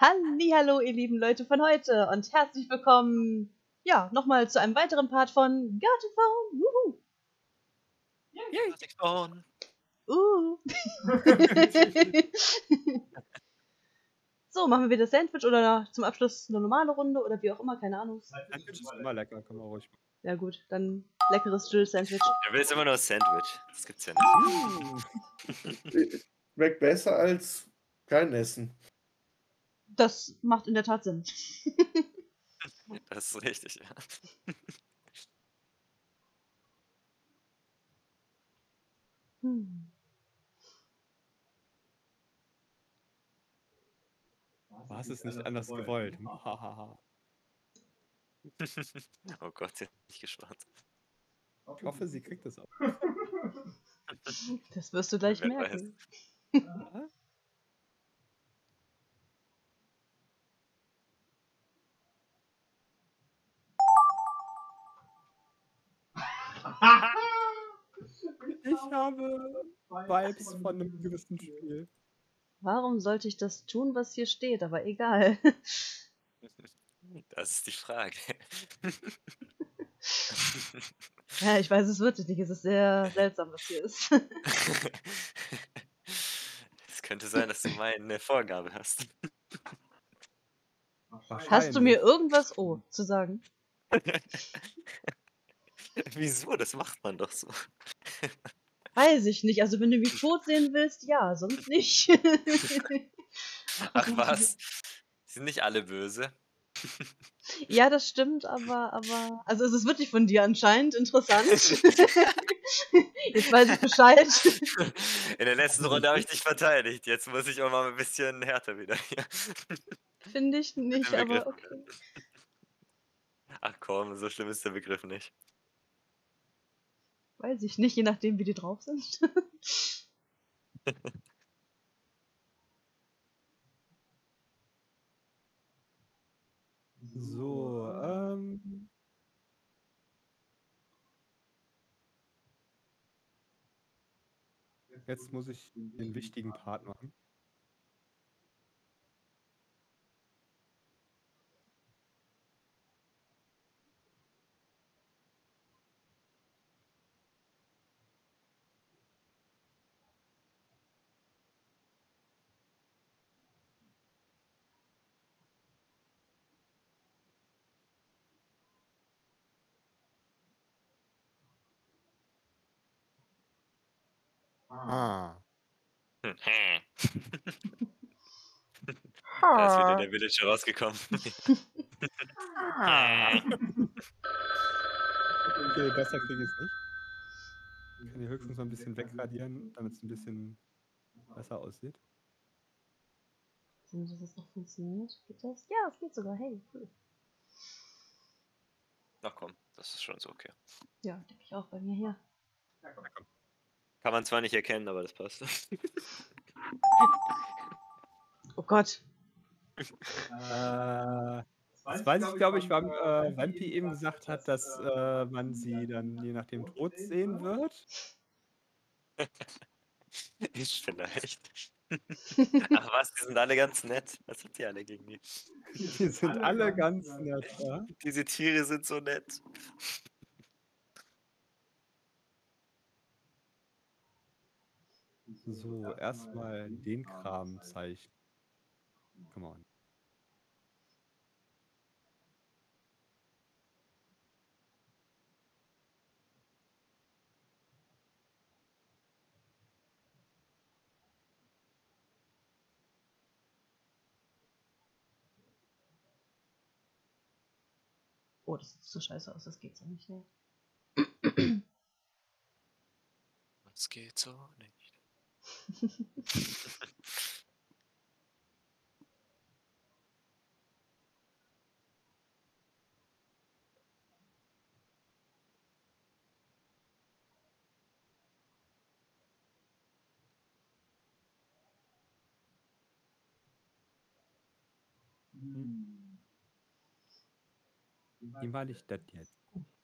Hallihallo, ihr lieben Leute von heute und herzlich willkommen, ja, nochmal zu einem weiteren Part von Gartic Phone. Wuhu. Yay! Gartic Phone. So, machen wir wieder Sandwich oder zum Abschluss eine normale Runde oder wie auch immer, keine Ahnung. Sandwich ist immer lecker, kann man ruhig machen. Ja gut, dann leckeres Jill-Sandwich. Du willst immer nur Sandwich. Das gibt's ja nicht. Schmeckt besser als kein Essen. Das macht in der Tat Sinn. Das ist richtig, ja. Du hast es nicht anders gewollt. Hahaha. Oh Gott, sie hat nicht gespart. Ich hoffe, sie kriegt es auch. Das wirst du gleich Wer merken. Ich habe Vibes von einem gewissen Spiel. Warum sollte ich das tun, was hier steht? Aber egal. Das ist die Frage. Ja, ich weiß es wirklich nicht. Es ist sehr seltsam, was hier ist. Es könnte sein, dass du meine Vorgabe hast. Hast du mir irgendwas zu sagen? Wieso? Das macht man doch so. Weiß ich nicht. Also wenn du mich tot sehen willst, ja, sonst nicht. Ach was? Sind nicht alle böse? Ja, das stimmt, aber also es ist wirklich von dir anscheinend interessant. Jetzt weiß ich Bescheid. In der letzten Runde habe ich dich verteidigt. Jetzt muss ich auch mal ein bisschen härter wieder hier. Finde ich nicht, aber okay. Ach komm, so schlimm ist der Begriff nicht. Weiß ich nicht, je nachdem, wie die drauf sind. So, jetzt muss ich den wichtigen Part machen. Ah. Da ist wieder der Villager rausgekommen. Okay, besser kriege ich es nicht. Ich kann die höchstens mal ein bisschen wegradieren, damit es ein bisschen besser aussieht. Dass es noch funktioniert. Geht das? Ja, es geht sogar. Hey, cool. Ach komm, das ist schon so okay. Ja, denke ich auch bei mir hier. Kann man zwar nicht erkennen, aber das passt. Oh Gott. Das weiß ich, glaube ich, weil Vampi eben gesagt hat, dass man sie dann je nach dem Tod sehen wird. Ich vielleicht. Ach was, die sind alle ganz nett. Was habt ihr alle gegen die? Die sind alle ganz nett, ja? Diese Tiere sind so nett. So, erstmal den Kram zeichnen. Come on. Oh, das sieht so scheiße aus, das geht so nicht, ne? Das geht so nicht. Wie male ich das jetzt?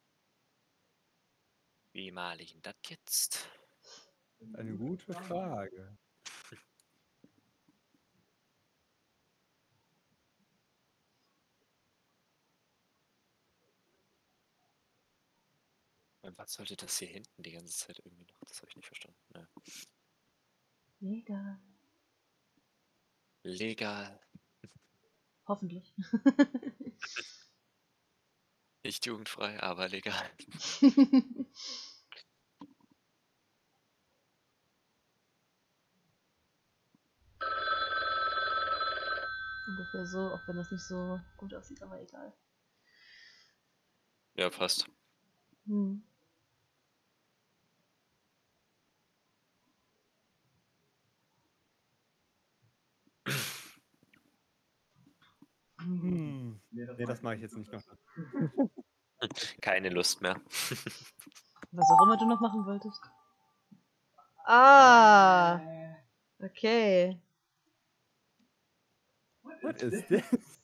Wie male ich denn das jetzt? Eine gute Frage. Was sollte das hier hinten die ganze Zeit irgendwie noch? Das habe ich nicht verstanden. Ja. Legal. Legal. Hoffentlich. Nicht jugendfrei, aber legal. Ungefähr so, auch wenn das nicht so gut aussieht, aber egal. Ja, passt. Hm. Nee, das mache ich jetzt nicht noch. Keine Lust mehr. Was auch immer du noch machen wolltest. Ah! Okay. What is this?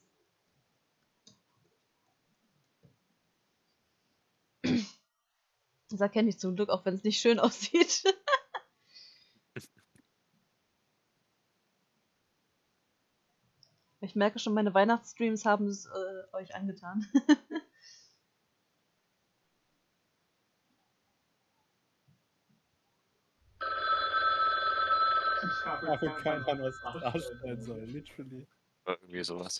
Das erkenne ich zum Glück, auch wenn es nicht schön aussieht. Ich merke schon, meine Weihnachtsstreams haben es euch angetan. Dafür kein Ahnung, was das darstellen soll. Literally. Irgendwie sowas.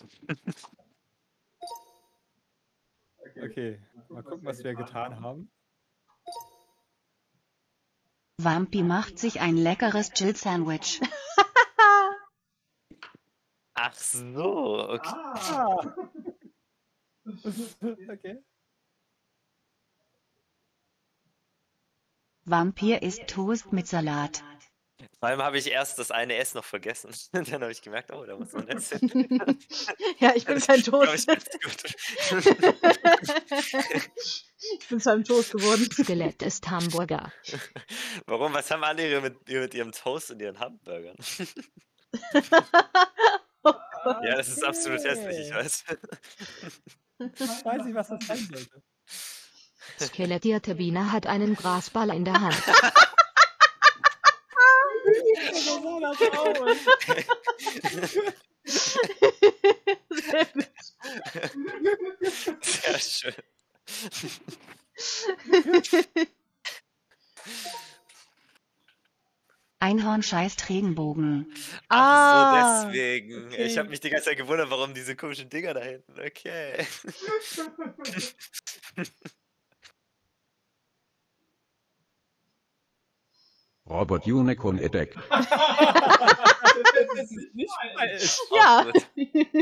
Okay, mal gucken, was wir getan haben. Wampi macht sich ein leckeres Chill-Sandwich. Ach so, okay. Okay. Vampir isst Toast mit Salat. Vor allem habe ich erst das eine S noch vergessen. Dann habe ich gemerkt, oh, da muss man S hin. Ja, ich bin kein Glaub Toast. ich, ganz gut. Ich bin zu einem Toast geworden. Skelett ist Hamburger. Warum? Was haben alle mit ihrem Toast und ihren Hamburgern? Ja, das ist absolut hässlich, ich weiß. Ich weiß nicht, was das sein sollte. Skelettierte Biene hat einen Grasball in der Hand. So sah das aus. Sehr gut. Sehr schön. Einhorn scheißt Regenbogen. Ach so, deswegen. okay. Ich habe mich die ganze Zeit gewundert, warum diese komischen Dinger da hinten. Okay. Robot Unicorn Attack. Das ist nicht falsch. Ja. Auch gut.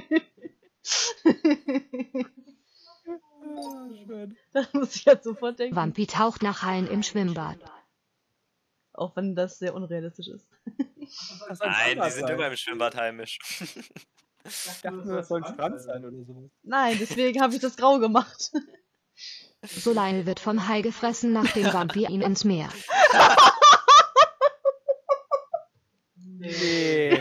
Schön. Da muss ich jetzt sofort denken. Vampi taucht nach Haien im Schwimmbad. Auch wenn das sehr unrealistisch ist. Das soll Nein, die anders sind sein. immer im Schwimmbad heimisch. Ich dachte nur, das soll ein Strand sein oder so. Nein, deswegen habe ich das grau gemacht. Soleil wird vom Hai gefressen, nachdem Vampi ihn ins Meer. Nee.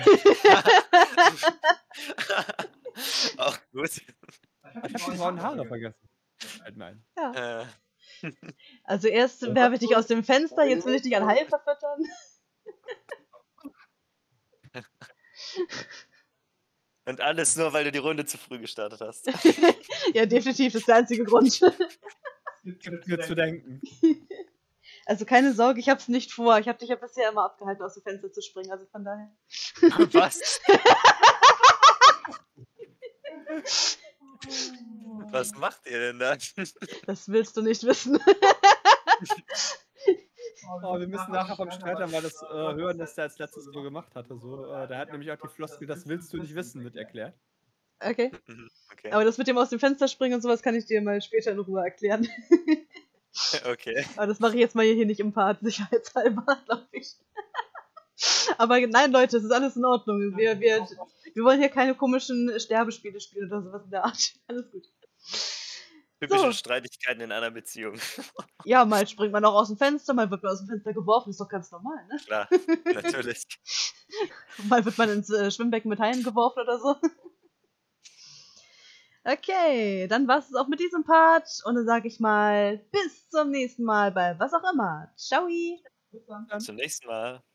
Auch gut. Ich habe die braunen Haare vergessen. Nein. Ja. Also erst werfe ich dich aus dem Fenster, jetzt will ich dich an Hai verfüttern. Und alles nur, weil du die Runde zu früh gestartet hast. Ja, definitiv, das ist der einzige Grund. Gibt mir zu denken. Also keine Sorge, ich hab's nicht vor. Ich habe dich ja bisher immer abgehalten, aus dem Fenster zu springen, also von daher. Was? Was macht ihr denn da? Das willst du nicht wissen. Oh, wir müssen nachher vom Streiter mal das hören, was der als letztes so gemacht hatte. So, der hat nämlich auch die Floskel, das willst du nicht wissen, mit erklärt. Okay. Okay. Aber das mit dem aus dem Fenster springen und sowas kann ich dir mal später in Ruhe erklären. Okay. Aber das mache ich jetzt mal hier nicht im Part, sicherheitshalber, glaube ich. Aber nein, Leute, es ist alles in Ordnung. Wir wollen hier keine komischen Sterbespiele spielen oder sowas in der Art. Alles gut. Typische So. Streitigkeiten in einer Beziehung. Ja, mal springt man auch aus dem Fenster, mal wird man aus dem Fenster geworfen, ist doch ganz normal, ne? Klar, natürlich. Mal wird man ins Schwimmbecken mit Haien geworfen oder so. Okay, dann war's es auch mit diesem Part und dann sage ich mal bis zum nächsten Mal bei was auch immer. Ciao! Zum nächsten Mal.